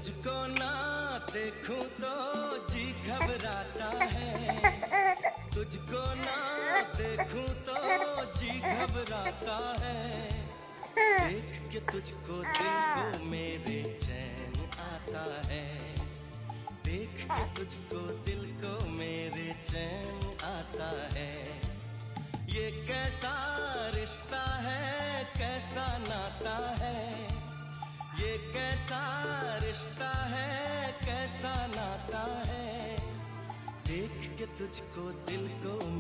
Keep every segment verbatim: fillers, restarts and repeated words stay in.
तुझको ना देखूं तो जी घबराता है, तुझको ना देखूं तो जी घबराता है। देख के तुझको दिल को मेरे चैन आता है, देख के तुझको दिल को मेरे चैन आता है। ये कैसा रिश्ता है, कैसा नाता है, ये कैसा रिश्ता है, कैसा नाता है। देख के तुझको दिल को मैं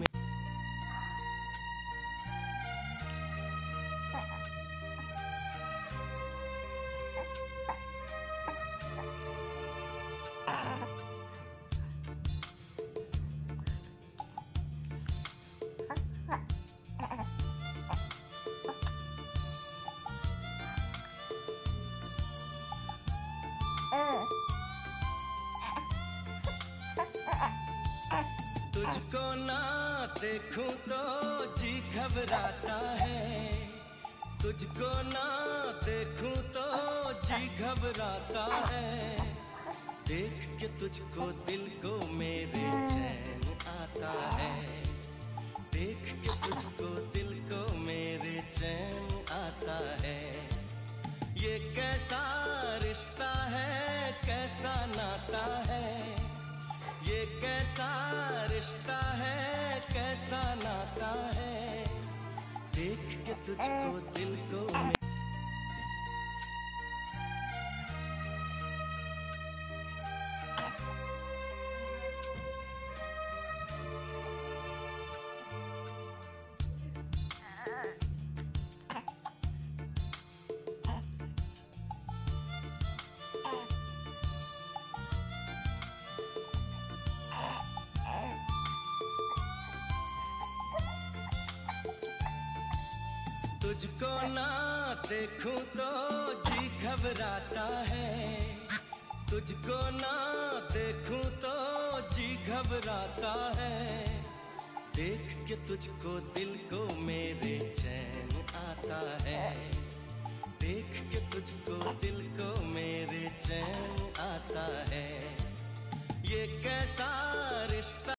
तुझको ना देखूं तो जी घबराता है, तुझको ना देखूं तो जी घबराता है। देख के तुझको दिल को मेरे चैन आता है, देख के तुझको दिल को मेरे चैन आता है। ये कैसा रिश्ता है, कैसा नाता है, ये कैसा रिश्ता है, कैसा नाता है। देख के तुझको दिल को मैं तुझको ना देखूं तो जी घबराता है, तुझको ना देखूं तो जी घबराता है। देख के तुझको दिल को मेरे चैन आता है, देख के तुझको दिल को मेरे चैन आता है। ये कैसा रिश्ता